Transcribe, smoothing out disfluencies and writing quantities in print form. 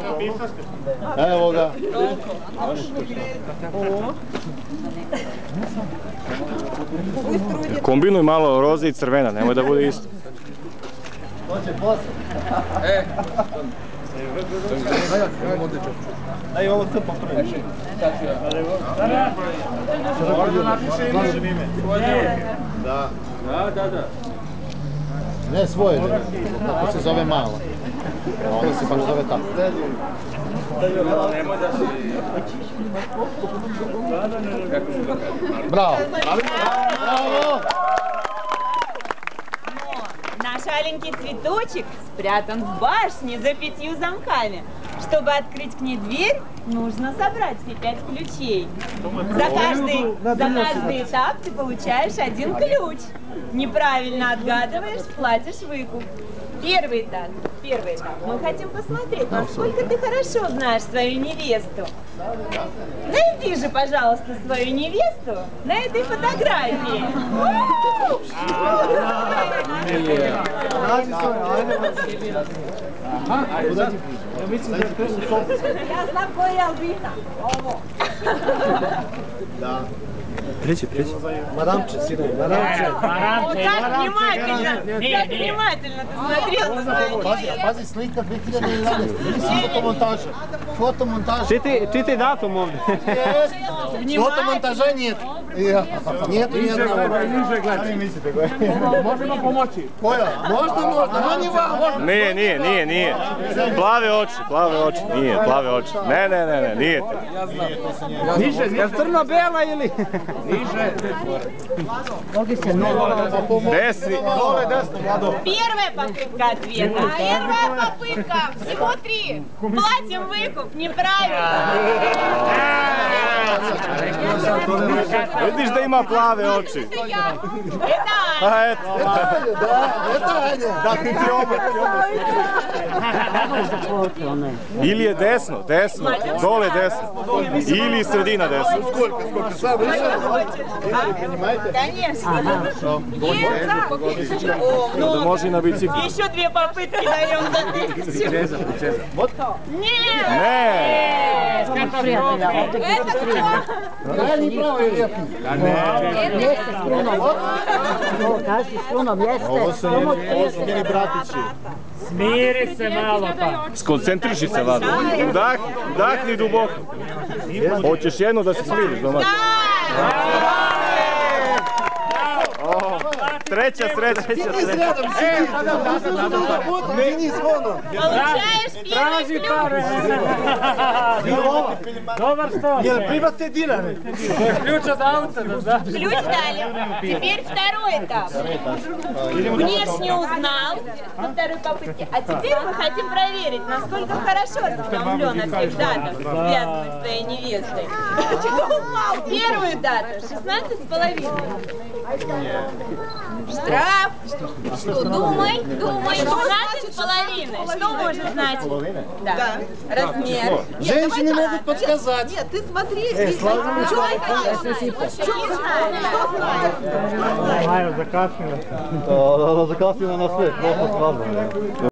Evo ga. Kombinuj malo roze i crvena, nemoj da bude isto. Daj ovo crpa prvi. Da. Ne svoje, tako se zove malo. Ovo se baš zove tako. Bravo! Bravo! Наш аленький цветочек спрятан в башне за 5 замками. Чтобы открыть к ней дверь, нужно собрать все 5 ключей. За каждый этап ты получаешь 1 ключ. Неправильно отгадываешь, платишь выкуп. Первый этап. Мы хотим посмотреть, насколько ты хорошо знаешь свою невесту. Найди же, пожалуйста, свою невесту на этой фотографии. Ja znam koja je Albina. Ovo. Da. Приči. Марамче, сидай, марамче. Как внимательно ты смотрел на свою невесту. Pazi, slika 2011. Фотомонтажа. Фотомонтаж. Čiti datum ovdje. Фотомонтажа нет. Нет ни одного. Možemo pomoći. Koja? Možda, no ni vam. Nije. Plave oči, nije, plave oči. Ne, nije te. Niže, je crno-bela ili? Niže. Desni. Dole desno, Vlado. Первая попытка ответа. Первая попытка. Всего 3. Платим выкуп. Неправильно. Vidiš da ima plave oči. Это A eto. Это Аня. Da ti Ili je desno, dole desno. Ili sredina desno. Сколько? Сам Конечно. Da može i na biciklu. Еще 2 попытки даем за 1000. Вот? Нет. Ne. Это кто? Правильно, право или лепно? Jeste s krunom. Ovo kaži s krunom, jeste. Ovo su njeni bratići. Smiri se malo pa. Skoncentriši se, Vlado. Udahni duboko. Hoćeš jedno da se smiriš doma. Treća sreća. Рядом сиди. Мини звоном. Получаешь Traži первый pare. Dobar što? Jel primate dinare? To je ključ od auta, da znaš. ключ дали. Теперь второй этап. Внешне узнал на второй попытке. А теперь мы хотим проверить, насколько хорошо осведомлен о всех датах, связанных с твоей невестой. Первую дату 16,5. Штраф. Что, думай. 16,5. Что может значить? Да. Размер. Женщины могут подсказать. Нет, ты смотри. Ajde, zakasnila. Закаснила на свет, просто сразу.